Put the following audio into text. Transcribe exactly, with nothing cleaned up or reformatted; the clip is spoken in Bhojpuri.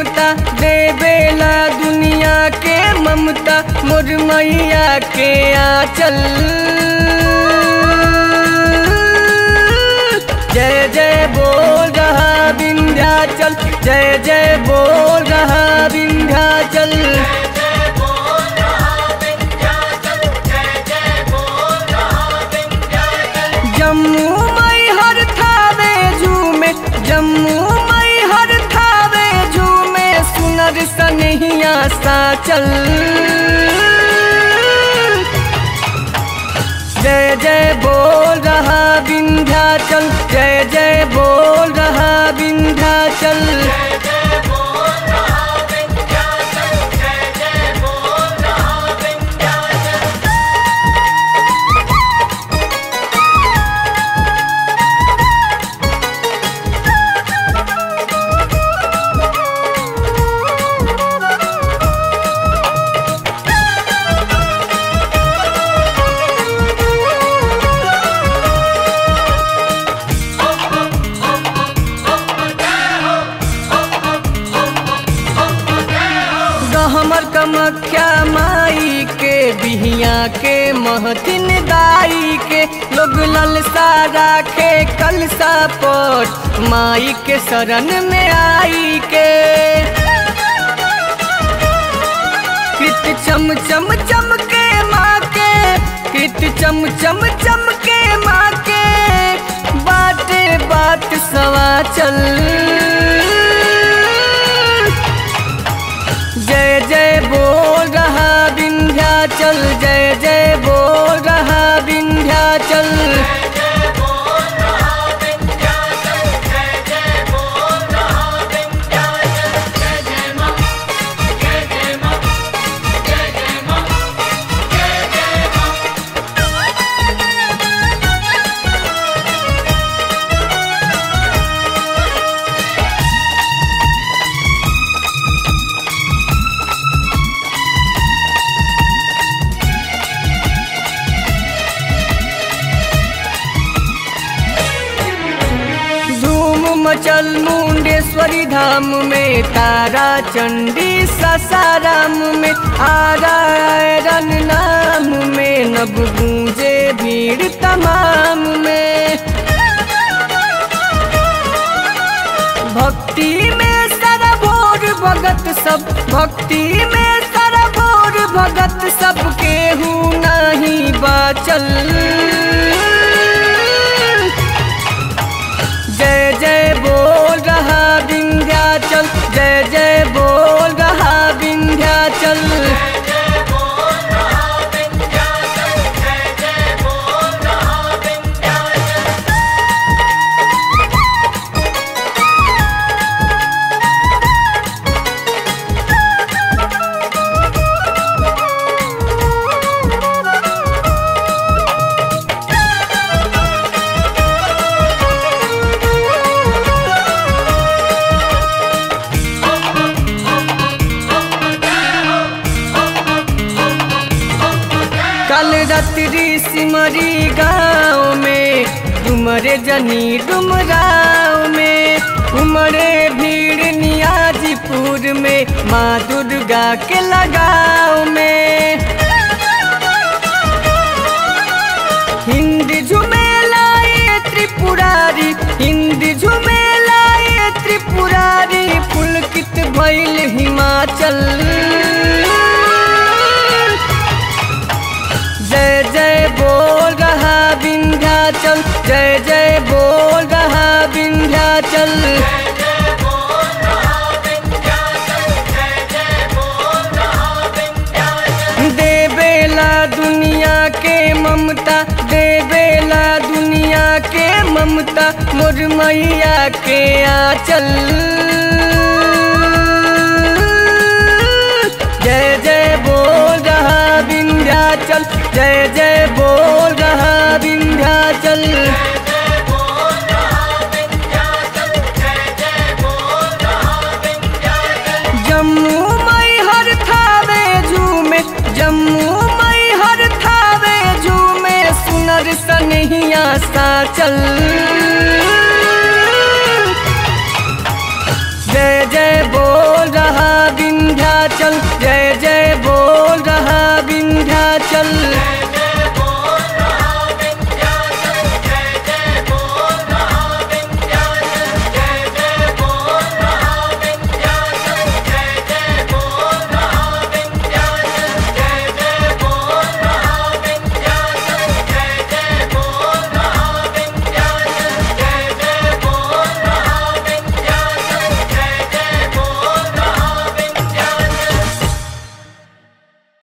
ममता देवेला दुनिया के ममता मोर मैया के आंचल। जय जय बोल रहा विंध्याचल, जय जय बोल रहा विंध्याचल। जम्मू मई हर थावे झूमे, जम्मू मई हर थावे झूमे सुनर सनहिया साचल। जय जय बोल रहा विंध्याचल, जय जय बोल रहा विंध्याचल। हमर कमख्या माई के बिहिया के महतिन दाई के लोग ललसा राखे कलसा पर माई के शरण में आई के। कृत चम चम चम के माँ के, कृत चम चम चम के माँ के बाटे बात सवा चल। जय जय बोल रहा विंध्याचल, जय जय बोल रहा विंध्याचल। मचल मुंडेश्वरी धाम में, तारा चंडी सासाराम में, आरायरन नाम में नब गूंजे भीड़ तमाम में। भक्ति में सारा भोर भगत सब, भक्ति में सारा भोर भगत सब केहू नहीं बाचल। जय जय बोल रहा विंध्याचल, जय जय बोल रहा विंध्याचल। कल रात्रि सिमरी गाँव में डुमरे जनी डुमराव में, उमरे भीड़ नियाजीपुर में माँ दुर्गा के लगाव में। हिंदी झुमेलाए त्रिपुरारी, हिंदी झुमेलाए त्रिपुरारी पुलकित भइल हिमाचल। जय जय बोल रहा विंध्याचल, जय जय बोल रहा विंध्याचल। देवेला दुनिया के ममता देवेला दुनिया के ममता मोर मैया के आंचल। जय जय बोल रहा विंध्याचल, जय जय बोल रहा विंध्याचल। जम्मू मई हर थावे झूमे, जम्मू मई हर थावे झूमे सुनर सनहिया साचल। जय जय बोल रहा चल